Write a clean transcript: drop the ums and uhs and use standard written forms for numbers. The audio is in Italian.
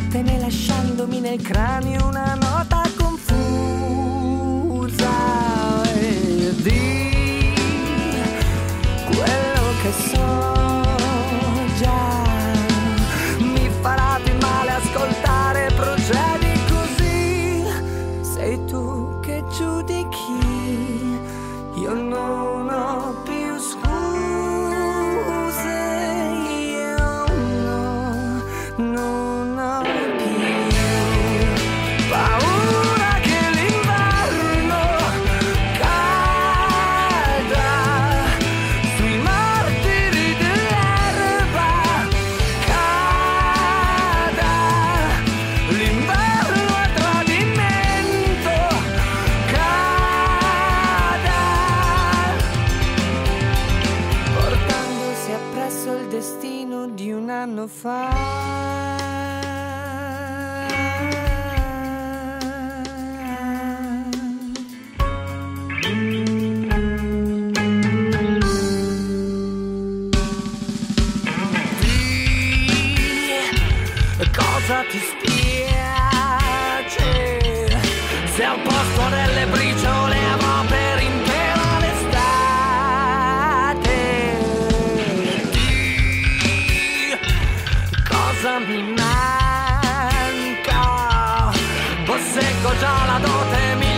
nottene lasciandomi nel cranio una nota confusa. E di quello che so già, mi farà più male ascoltare procedi così. Sei tu che giudichi, io non ho più scuse, io no, non ho più paura che l'inverno cada sui martiri dell'erba, cada l'inverno a tradimento, cada portandosi appresso il destino di un anno fa. Cosa ti spiace se al posto delle briciole avrò per intera l'estate? Di cosa mi manca? Posseggo già la dote mia.